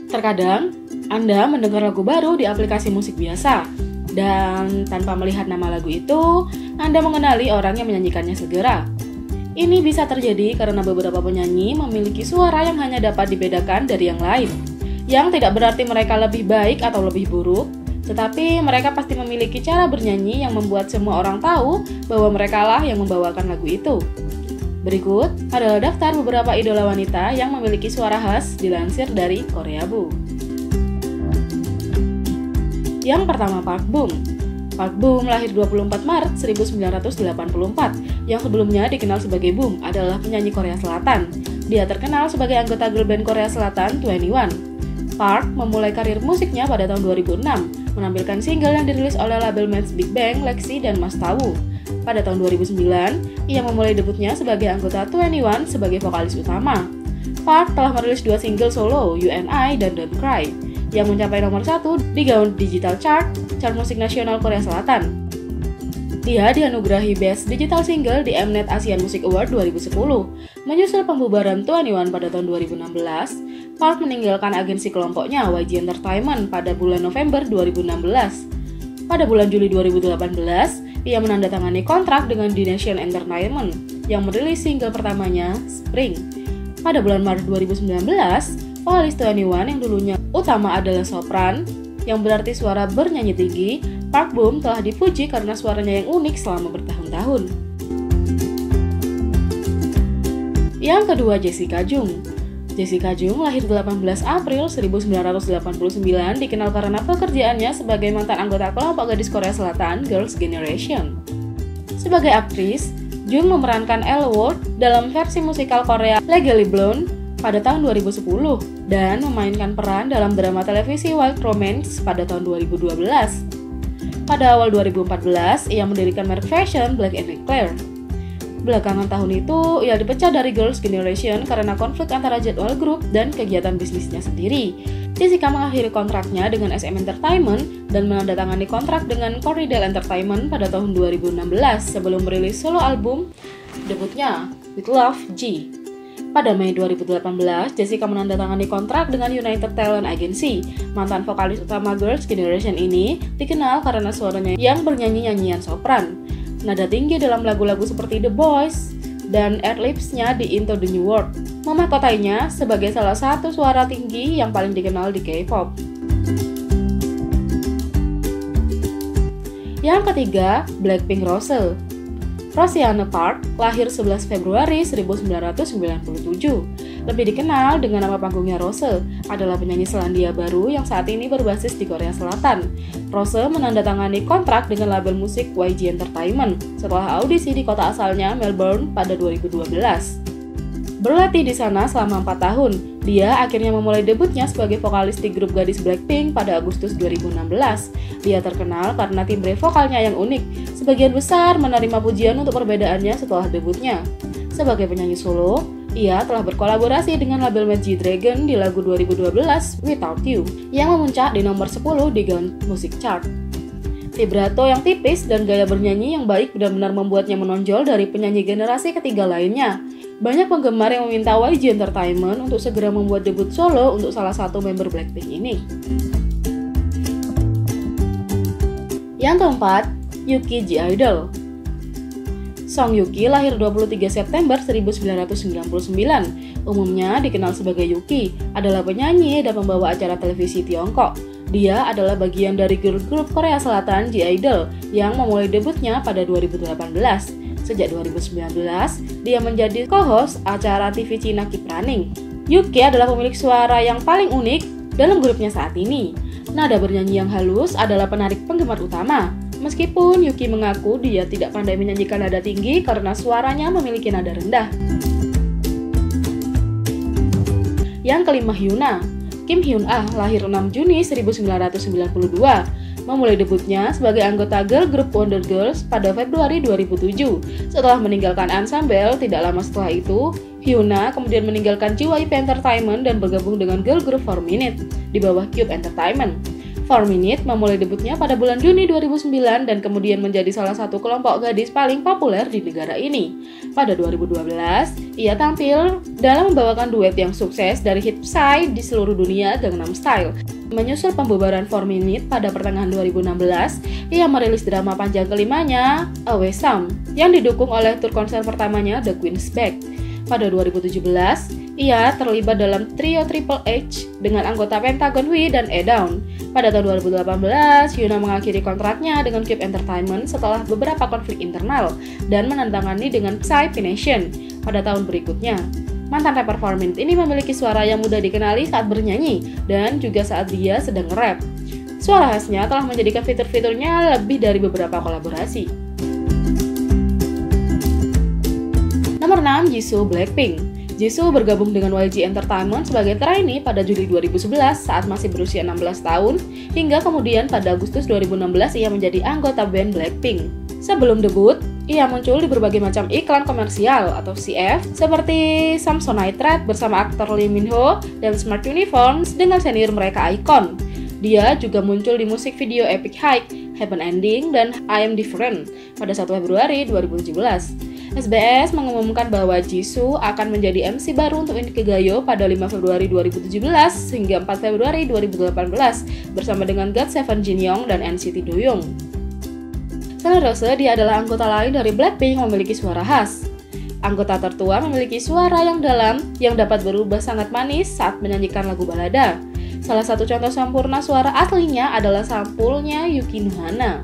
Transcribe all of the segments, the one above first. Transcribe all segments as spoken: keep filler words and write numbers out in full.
Terkadang, Anda mendengar lagu baru di aplikasi musik biasa, dan tanpa melihat nama lagu itu, Anda mengenali orang yang menyanyikannya segera. Ini bisa terjadi karena beberapa penyanyi memiliki suara yang hanya dapat dibedakan dari yang lain, yang tidak berarti mereka lebih baik atau lebih buruk, tetapi mereka pasti memiliki cara bernyanyi yang membuat semua orang tahu bahwa merekalah yang membawakan lagu itu. Berikut adalah daftar beberapa idola wanita yang memiliki suara khas dilansir dari Koreabu. Yang pertama, Park Bum. Park Bum lahir dua puluh empat Maret seribu sembilan ratus delapan puluh empat, yang sebelumnya dikenal sebagai Bum adalah penyanyi Korea Selatan. Dia terkenal sebagai anggota girl band Korea Selatan dua puluh satu. Park memulai karir musiknya pada tahun dua ribu enam, menampilkan single yang dirilis oleh label Mans Big Bang, Lexi, dan Mas Tawu. Pada tahun dua ribu sembilan, ia memulai debutnya sebagai anggota dua puluh satu sebagai vokalis utama. Park telah merilis dua single solo, You and I dan Don't Cry, yang mencapai nomor satu di Gaon Digital Chart, chart musik nasional Korea Selatan. Dia dianugerahi Best Digital Single di Mnet Asian Music Award dua ribu sepuluh. Menyusul pembubaran dua puluh satu pada tahun dua ribu enam belas, Park meninggalkan agensi kelompoknya Y G Entertainment pada bulan November dua ribu enam belas. Pada bulan Juli dua ribu delapan belas, ia menandatangani kontrak dengan The Nation Entertainment yang merilis single pertamanya, Spring. Pada bulan Maret dua ribu sembilan belas, vokalis dua puluh satu yang dulunya utama adalah sopran, yang berarti suara bernyanyi tinggi, Park Bum telah dipuji karena suaranya yang unik selama bertahun-tahun. Yang kedua, Jessica Jung. Jessica Jung lahir delapan belas April seribu sembilan ratus delapan puluh sembilan, dikenal karena pekerjaannya sebagai mantan anggota kelompok gadis Korea Selatan Girls' Generation. Sebagai aktris, Jung memerankan Elle Ward dalam versi musikal Korea Legally Blonde pada tahun dua ribu sepuluh dan memainkan peran dalam drama televisi Wild Romance pada tahun dua ribu dua belas. Pada awal dua ribu empat belas, ia mendirikan merek fashion Black and Eclair. Belakangan tahun itu, ia dipecat dari Girls' Generation karena konflik antara jadwal grup dan kegiatan bisnisnya sendiri. Jessica mengakhiri kontraknya dengan S M Entertainment dan menandatangani kontrak dengan Corridel Entertainment pada tahun dua ribu enam belas sebelum merilis solo album debutnya, With Love G. Pada Mei dua ribu delapan belas, Jessica menandatangani kontrak dengan United Talent Agency. Mantan vokalis utama Girls' Generation ini dikenal karena suaranya yang bernyanyi nyanyian sopran, nada tinggi dalam lagu-lagu seperti The Boys, dan ad-libs-nya di Into the New World, memahkotainya sebagai salah satu suara tinggi yang paling dikenal di K-pop. Yang ketiga, Blackpink Rose. Roseanne Park lahir sebelas Februari seribu sembilan ratus sembilan puluh tujuh. Lebih dikenal dengan nama panggungnya Rose, adalah penyanyi Selandia Baru yang saat ini berbasis di Korea Selatan. Rose menandatangani kontrak dengan label musik Y G Entertainment setelah audisi di kota asalnya Melbourne pada dua ribu dua belas. Berlatih di sana selama empat tahun, dia akhirnya memulai debutnya sebagai vokalis di grup gadis Blackpink pada Agustus dua ribu enam belas. Dia terkenal karena timbre vokalnya yang unik, sebagian besar menerima pujian untuk perbedaannya setelah debutnya. Sebagai penyanyi solo, ia telah berkolaborasi dengan label Magic Dragon di lagu dua ribu dua belas Without You, yang memuncak di nomor sepuluh di Gaon Music Chart. Vibrato yang tipis dan gaya bernyanyi yang baik benar-benar membuatnya menonjol dari penyanyi generasi ketiga lainnya. Banyak penggemar yang meminta Y G Entertainment untuk segera membuat debut solo untuk salah satu member Blackpink ini. Yang keempat, Yuki G-Idol. Song Yuki lahir dua puluh tiga September seribu sembilan ratus sembilan puluh sembilan. Umumnya dikenal sebagai Yuki, adalah penyanyi dan pembawa acara televisi Tiongkok. Dia adalah bagian dari girl group Korea Selatan G-Idol yang memulai debutnya pada dua ribu delapan belas. Sejak dua ribu sembilan belas, dia menjadi co-host acara T V Cina Keep Running. Yuki adalah pemilik suara yang paling unik dalam grupnya saat ini. Nada bernyanyi yang halus adalah penarik penggemar utama. Meskipun Yuki mengaku dia tidak pandai menyanyikan nada tinggi karena suaranya memiliki nada rendah. Yang kelima, Hyuna. Kim Hyun Ah lahir enam Juni seribu sembilan ratus sembilan puluh dua. Memulai debutnya sebagai anggota girl group Wonder Girls pada Februari dua ribu tujuh. Setelah meninggalkan ensemble, tidak lama setelah itu, Hyuna kemudian meninggalkan J Y P Entertainment dan bergabung dengan girl group four minute di bawah Cube Entertainment. four minute memulai debutnya pada bulan Juni dua ribu sembilan dan kemudian menjadi salah satu kelompok gadis paling populer di negara ini. Pada dua ribu dua belas, ia tampil dalam membawakan duet yang sukses dari hit Psy di seluruh dunia, Gangnam Style. Menyusul pembubaran four minute pada pertengahan dua ribu enam belas, ia merilis drama panjang kelimanya, Always Some, yang didukung oleh tur konser pertamanya The Queen's Back. Pada dua ribu tujuh belas, ia terlibat dalam trio Triple H dengan anggota Pentagon Hui dan E-Down. Pada tahun dua ribu delapan belas, Hyuna mengakhiri kontraknya dengan Cube Entertainment setelah beberapa konflik internal dan menandatangani dengan Psy Nation pada tahun berikutnya. Mantan rapper four minute ini memiliki suara yang mudah dikenali saat bernyanyi dan juga saat dia sedang nge-rap. Suara khasnya telah menjadikan fitur-fiturnya lebih dari beberapa kolaborasi. Nomor enam, Jisoo Blackpink. Jisoo bergabung dengan Y G Entertainment sebagai trainee pada Juli dua ribu sebelas saat masih berusia enam belas tahun, hingga kemudian pada Agustus dua ribu enam belas ia menjadi anggota band Blackpink. Sebelum debut, ia muncul di berbagai macam iklan komersial atau C F seperti Samsonite Red bersama aktor Lee Min Ho dan Smart Uniforms dengan senior mereka iKON. Dia juga muncul di musik video Epic High, Happy Ending, dan I Am Different pada satu Februari dua ribu tujuh belas. S B S mengumumkan bahwa Jisoo akan menjadi M C baru untuk Inkigayo pada lima Februari dua ribu tujuh belas hingga empat Februari dua ribu delapan belas bersama dengan God Seven Jin Young dan N C T Doyoung. Selain Rose, dia adalah anggota lain dari Blackpink yang memiliki suara khas. Anggota tertua memiliki suara yang dalam yang dapat berubah sangat manis saat menyanyikan lagu balada. Salah satu contoh sempurna suara aslinya adalah sampulnya Yuki Nohana.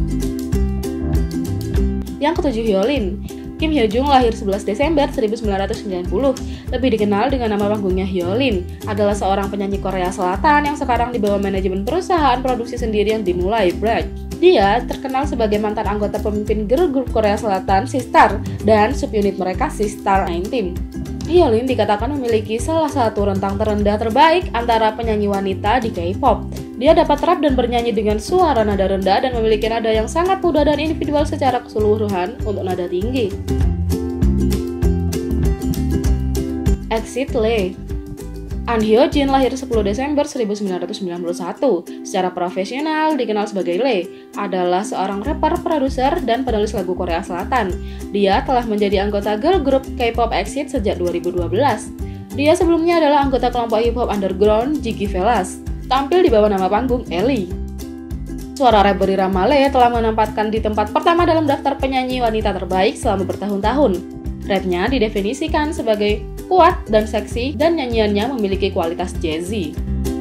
Yang ketujuh, Hyolyn. Kim Hyo Jung lahir sebelas Desember seribu sembilan ratus sembilan puluh, lebih dikenal dengan nama panggungnya Hyolyn, adalah seorang penyanyi Korea Selatan yang sekarang dibawa manajemen perusahaan produksi sendiri yang dimulai Bright. Dia terkenal sebagai mantan anggota pemimpin girl group Korea Selatan Sistar dan subunit mereka Sistar sembilan belas. Hyolyn dikatakan memiliki salah satu rentang terendah terbaik antara penyanyi wanita di K-pop. Dia dapat rap dan bernyanyi dengan suara nada rendah dan memiliki nada yang sangat mudah dan individual secara keseluruhan untuk nada tinggi. Exit Lee. An Hyo Jin lahir sepuluh Desember seribu sembilan ratus sembilan puluh satu. Secara profesional dikenal sebagai Lee, adalah seorang rapper, produser, dan penulis lagu Korea Selatan. Dia telah menjadi anggota girl group K-pop Exit sejak dua ribu dua belas. Dia sebelumnya adalah anggota kelompok hip hop underground Jiggy Velas, tampil di bawah nama panggung Ellie. Suara rap berirama Lee telah menempatkan di tempat pertama dalam daftar penyanyi wanita terbaik selama bertahun-tahun. Rapnya didefinisikan sebagai kuat dan seksi, dan nyanyiannya memiliki kualitas jazzy.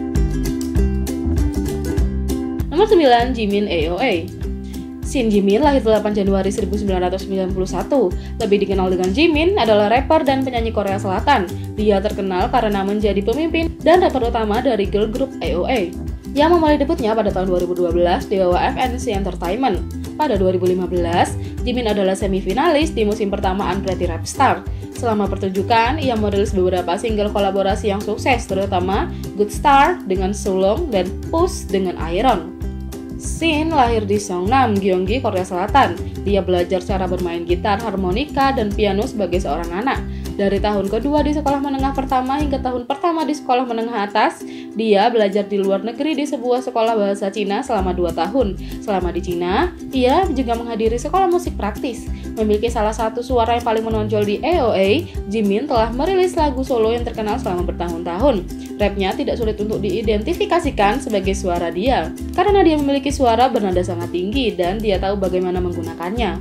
Nomor sembilan, Jimin A O A. Shin Jimin lahir delapan Januari seribu sembilan ratus sembilan puluh satu. Lebih dikenal dengan Jimin, adalah rapper dan penyanyi Korea Selatan. Dia terkenal karena menjadi pemimpin dan rapper utama dari girl group A O A, yang memulai debutnya pada tahun dua ribu dua belas di bawah F N C Entertainment. Pada dua ribu lima belas, Jimin adalah semifinalis di musim pertama Unpretty Rap Star. Selama pertunjukan, ia merilis beberapa single kolaborasi yang sukses, terutama Good Star dengan Sulong dan Push dengan Iron. Shin lahir di Seongnam, Gyeonggi, Korea Selatan. Dia belajar cara bermain gitar, harmonika, dan piano sebagai seorang anak. Dari tahun kedua di sekolah menengah pertama hingga tahun pertama di sekolah menengah atas, dia belajar di luar negeri di sebuah sekolah bahasa Cina selama dua tahun. Selama di Cina, ia juga menghadiri sekolah musik praktis. Memiliki salah satu suara yang paling menonjol di A O A, Jimin telah merilis lagu solo yang terkenal selama bertahun-tahun. Rapnya tidak sulit untuk diidentifikasikan sebagai suara dia, karena dia memiliki suara bernada sangat tinggi dan dia tahu bagaimana menggunakannya.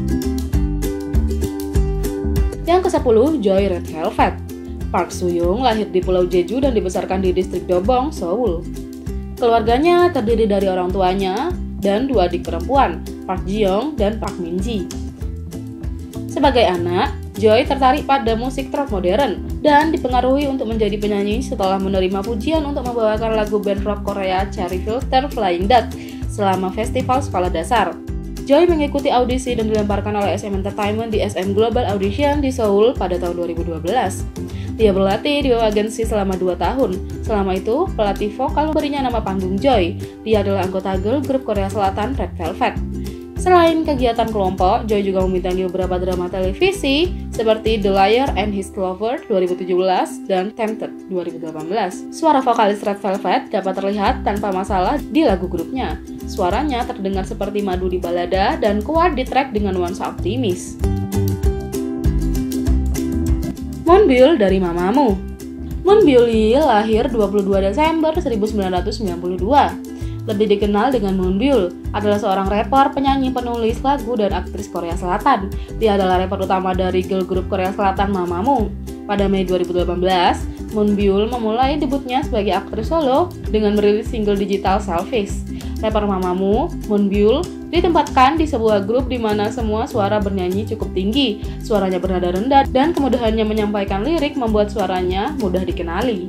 Yang kesepuluh, Joy Red Velvet. Park Soo-young lahir di Pulau Jeju dan dibesarkan di distrik Dobong, Seoul. Keluarganya terdiri dari orang tuanya dan dua adik perempuan, Park Ji-young dan Park Min-ji. Sebagai anak, Joy tertarik pada musik rock modern dan dipengaruhi untuk menjadi penyanyi setelah menerima pujian untuk membawakan lagu band rock Korea Cherry Filter Flying Duck selama festival sekolah dasar. Joy mengikuti audisi dan dilemparkan oleh S M Entertainment di S M Global Audition di Seoul pada tahun dua ribu dua belas. Dia berlatih di bawah agensi selama dua tahun. Selama itu, pelatih vokal memberinya nama panggung Joy. Dia adalah anggota girl group Korea Selatan Red Velvet. Selain kegiatan kelompok, Joy juga membintangi beberapa drama televisi seperti The Liar and His Lover dua ribu tujuh belas dan Tempted dua ribu delapan belas. Suara vokalis Red Velvet dapat terlihat tanpa masalah di lagu grupnya. Suaranya terdengar seperti madu di balada dan kuat di track dengan nuansa optimis. Moonbyul dari Mamamoo. Moonbyul Lee lahir dua puluh dua Desember seribu sembilan ratus sembilan puluh dua. Lebih dikenal dengan Moonbyul, adalah seorang rapper, penyanyi, penulis lagu, dan aktris Korea Selatan. Dia adalah rapper utama dari girl group Korea Selatan Mamamoo. Pada Mei dua ribu delapan belas, Moonbyul memulai debutnya sebagai aktris solo dengan merilis single digital Selfish. Rapper Mamamoo, Moonbyul, ditempatkan di sebuah grup di mana semua suara bernyanyi cukup tinggi, suaranya bernada rendah, dan kemudahannya menyampaikan lirik membuat suaranya mudah dikenali.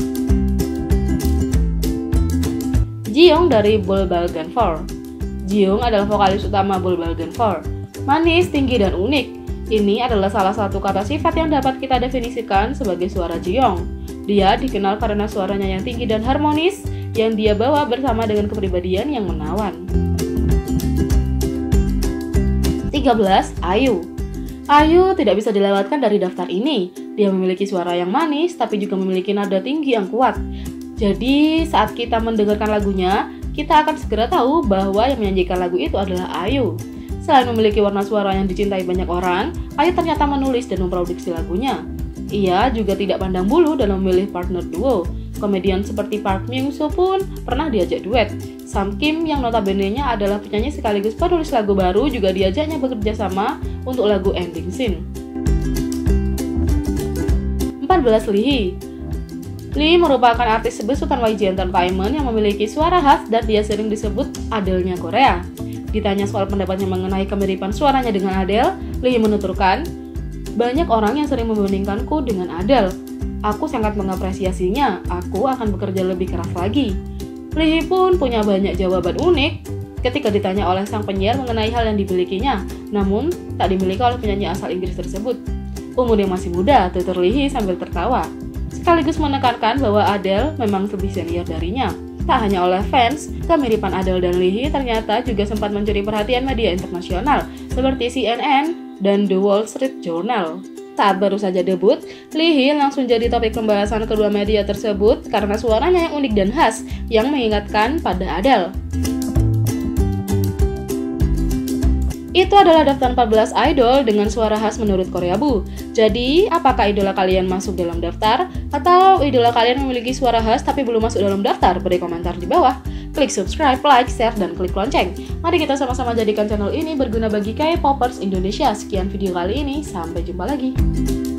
Jiyoung dari Bullbalgan four. Jiyoung adalah vokalis utama Bullbalgan four. Manis, tinggi, dan unik. Ini adalah salah satu kata sifat yang dapat kita definisikan sebagai suara Jiyoung. Dia dikenal karena suaranya yang tinggi dan harmonis, yang dia bawa bersama dengan kepribadian yang menawan. tiga belas. IU. IU tidak bisa dilewatkan dari daftar ini. Dia memiliki suara yang manis, tapi juga memiliki nada tinggi yang kuat. Jadi, saat kita mendengarkan lagunya, kita akan segera tahu bahwa yang menyanyikan lagu itu adalah IU. Selain memiliki warna suara yang dicintai banyak orang, IU ternyata menulis dan memproduksi lagunya. Ia juga tidak pandang bulu dalam memilih partner duo. Komedian seperti Park Myung-soo pun pernah diajak duet. Sam Kim yang notabene-nya adalah penyanyi sekaligus penulis lagu baru juga diajaknya bekerja sama untuk lagu Ending Scene. empat belas. Lee Hee. Lee merupakan artis besutan Y G Entertainment yang memiliki suara khas dan dia sering disebut Adele-nya Korea. Ditanya soal pendapatnya mengenai kemiripan suaranya dengan Adele, Lee menuturkan, "Banyak orang yang sering membandingkanku dengan Adele. Aku sangat mengapresiasinya, aku akan bekerja lebih keras lagi." Lee Hee pun punya banyak jawaban unik ketika ditanya oleh sang penyiar mengenai hal yang dimilikinya, namun tak dimiliki oleh penyanyi asal Inggris tersebut. Umur yang masih muda, tutur Lee Hee sambil tertawa, sekaligus menekankan bahwa Adele memang lebih senior darinya. Tak hanya oleh fans, kemiripan Adele dan Lee Hee ternyata juga sempat mencuri perhatian media internasional seperti C N N dan The Wall Street Journal. Saat baru saja debut, Lee Hee langsung jadi topik pembahasan kedua media tersebut karena suaranya yang unik dan khas yang mengingatkan pada Adele. Itu adalah daftar empat belas idol dengan suara khas menurut Koreabu. Jadi, apakah idola kalian masuk dalam daftar? Atau idola kalian memiliki suara khas tapi belum masuk dalam daftar? Beri komentar di bawah. Klik subscribe, like, share, dan klik lonceng. Mari kita sama-sama jadikan channel ini berguna bagi K-popers Indonesia. Sekian video kali ini, sampai jumpa lagi.